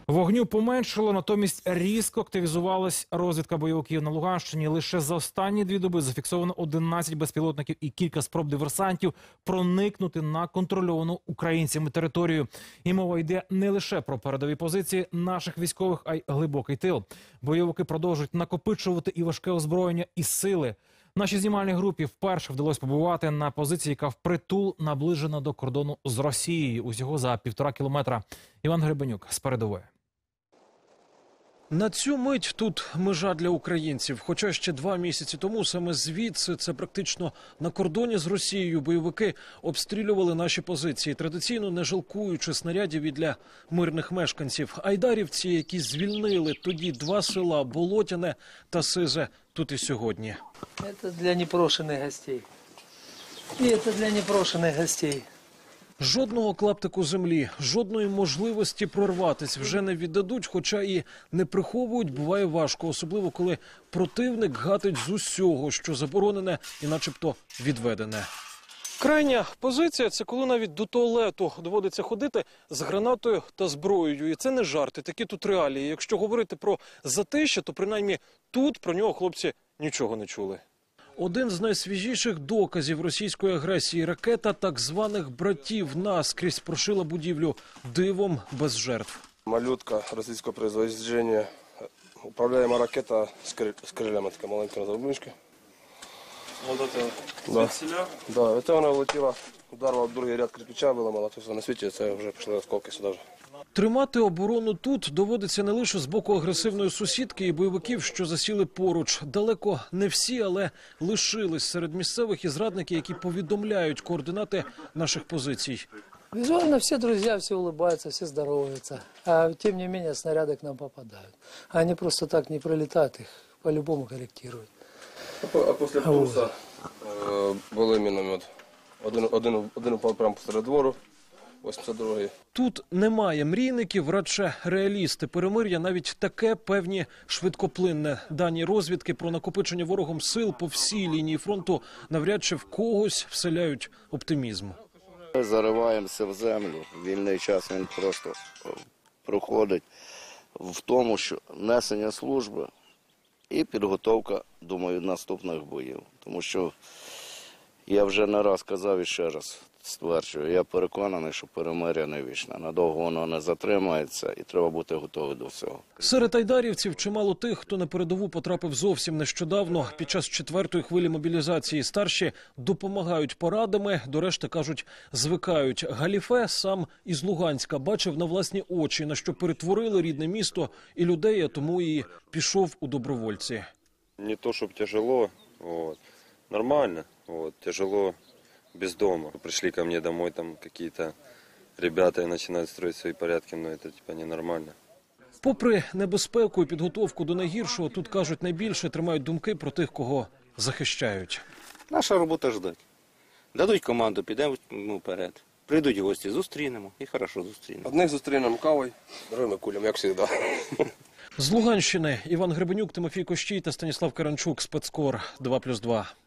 Вогню поменшало, натомість різко активізувалась розвідка бойовиків на Луганщині. Лише за останні 2 доби зафіксовано 11 безпілотників і кілька спроб диверсантів проникнути на контрольовану українцями територію. І мова йде не лише про передові позиції наших військових, а й глибокий тил. Бойовики продовжують накопичувати і важке озброєння, і сили. Нашій знімальній групі вперше вдалося побувати на позиції, яка впритул наближена до кордону з Росією. Усього за 1,5 кілометра. Іван Гребенюк з передової. На цю мить тут межа для українців. Хоча ще 2 місяці тому саме звідси, це практично на кордоні з Росією, бойовики обстрілювали наші позиції, традиційно не жалкуючи снарядів і для мирних мешканців. Айдарівці, які звільнили тоді 2 села – Болотяне та Сизе, тут і сьогодні. Це для непрошених гостей. І це для непрошених гостей. Жодного клаптику землі, жодної можливості прорватися вже не віддадуть, хоча і не приховують, буває важко, особливо коли противник гатить з усього, що заборонене і начебто відведене. Крайня позиція – це коли навіть до туалету доводиться ходити з гранатою та зброєю. І це не жарти, такі тут реалії. Якщо говорити про затища, то принаймні тут про нього хлопці нічого не чули. Один з найсвіжіших доказів російської агресії – ракета так званих «братів» наскрізь прошила будівлю, дивом без жертв. Малютка російського производства, управляема ракета з крилями, така маленька розробничка. Вот это звідсіля? Да, це вона влетіла, ударила в другий ряд кирпича, виламала, тобто на світі це вже пішли осколки сюди вже. Тримати оборону тут доводиться не лише з боку агресивної сусідки і бойовиків, що засіли поруч. Далеко не всі, але лишились серед місцевих і зрадники, які повідомляють координати наших позицій. Визуально все друзья, все улыбаются, все здороваются. А тем не менее снаряды к нам попадают. Они просто так не пролетают, их по-любому корректируют. А після пульса були міномет. Один упав прямо посеред двору. 82-й. Тут немає мрійників, радше реалісти. Перемир'я навіть таке певні швидкоплинне. Дані розвідки про накопичення ворогом сил по всій лінії фронту навряд чи в когось вселяють оптимізм. Ми зариваємося в землю, вільний час він просто проходить в тому, що несення служби і підготовка, думаю, наступних боїв. Тому що я вже не раз казав і ще раз стверджую, я переконаний, що перемир'я не вічне. Надовго воно не затримається і треба бути готовим до всього. Серед айдарівців чимало тих, хто на передову потрапив зовсім нещодавно. Під час 4-ї хвилі мобілізації старші допомагають порадами, до решти, кажуть, звикають. Галіфе сам із Луганська бачив на власні очі, на що перетворили рідне місто і людей, а тому і пішов у добровольці. не то, чтобы тяжело, вот. Нормально, вот. Тяжело без дома. Пришли ко мне домой там какие-то ребята и начинают строить свои порядки, но это типа ненормально. Попри небезпеку і підготовку до найгіршого, тут, кажуть, найбільше тримають думки про тих, кого захищають. Наша робота ждать. Дадуть команду, підемо вперед. Прийдуть гості, зустрінемо і хорошо зустрінемо. Одних зустрінемо кавою, другими кулями, як завжди. З Луганщини Іван Гребенюк, Тимофій Кощій та Станіслав Каранчук. Спецкор 2+2.